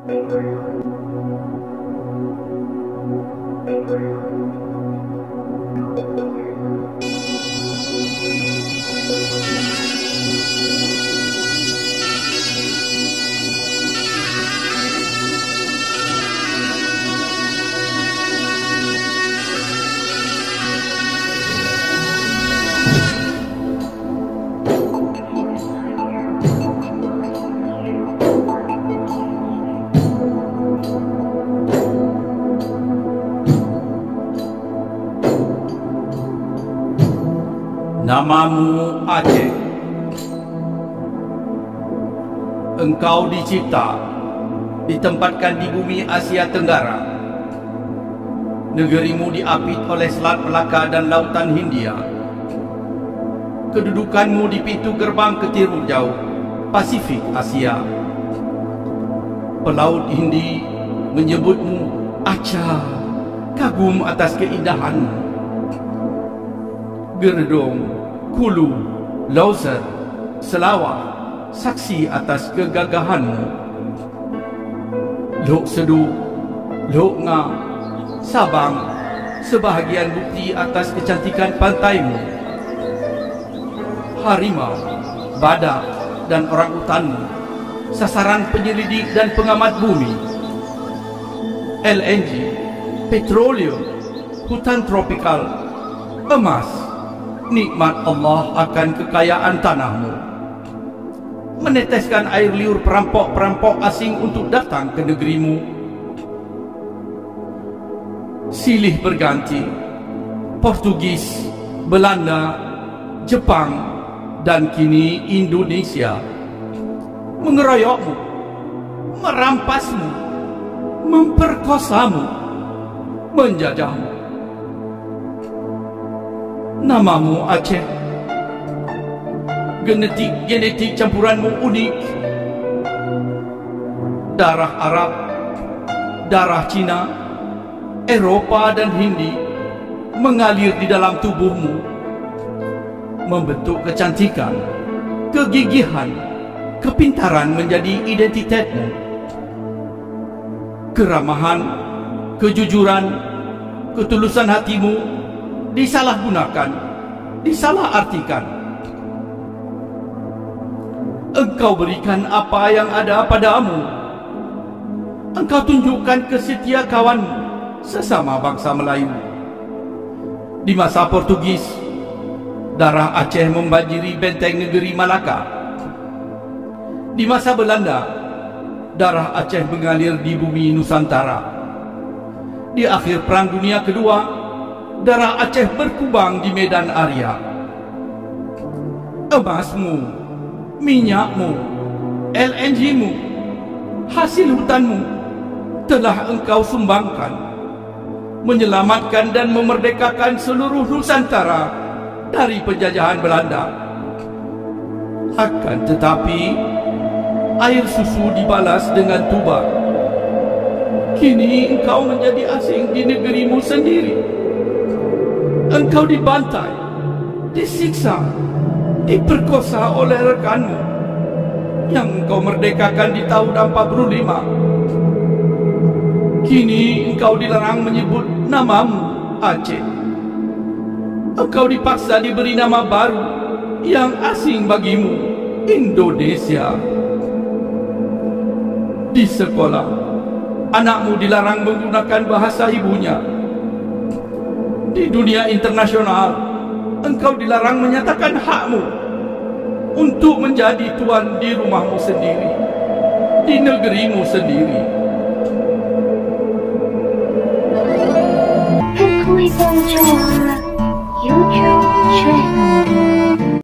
Namamu Aceh. Engkau dicipta, ditempatkan di bumi Asia Tenggara. Negerimu diapit oleh Selat Melaka dan Lautan Hindia. Kedudukanmu di pintu gerbang ke timur jauh, Pasifik Asia. Pelaut Hindi menyebutmu Aceh, kagum atas keindahanmu. Gerdong, Kulu, Lauser, Selawah, saksi atas kegagahanmu. Lok Sedu, Lok Nga, Sabang, sebahagian bukti atas kecantikan pantaimu. Harimau, badak dan orangutanmu, sasaran penyelidik dan pengamat bumi. LNG, petroleum, hutan tropikal, emas, nikmat Allah akan kekayaan tanahmu. Meneteskan air liur perampok-perampok asing untuk datang ke negerimu. Silih berganti, Portugis, Belanda, Jepang, dan kini Indonesia mengeroyokmu, merampasmu, memperkosamu, menjajahmu. Namamu Aceh. Genetik campuranmu unik. Darah Arab, darah Cina, Eropa dan Hindi mengalir di dalam tubuhmu, membentuk kecantikan, kegigihan, kepintaran menjadi identitasmu. Keramahan, kejujuran, ketulusan hatimu disalahgunakan, disalahartikan. Engkau berikan apa yang ada padamu. Engkau tunjukkan kesetia kawanmu sesama bangsa Melayu. Di masa Portugis, darah Aceh membanjiri benteng negeri Malaka. Di masa Belanda, darah Aceh mengalir di bumi Nusantara. Di akhir Perang Dunia Kedua, darah Aceh berkubang di medan Arya. Emasmu, minyakmu, LNG-mu, hasil hutanmu telah engkau sumbangkan, menyelamatkan dan memerdekakan seluruh Nusantara dari penjajahan Belanda. Akan tetapi, air susu dibalas dengan tuba. Kini engkau menjadi asing di negerimu sendiri. Engkau dibantai, disiksa, diperkosa oleh rekanmu yang engkau merdekakan di tahun 45. Kini engkau dilarang menyebut namamu Aceh. Engkau dipaksa diberi nama baru yang asing bagimu, Indonesia. Di sekolah, anakmu dilarang menggunakan bahasa ibunya. Di dunia internasional, engkau dilarang menyatakan hakmu untuk menjadi tuan di rumahmu sendiri, di negerimu sendiri. Kekui Bonjour YouTube channel.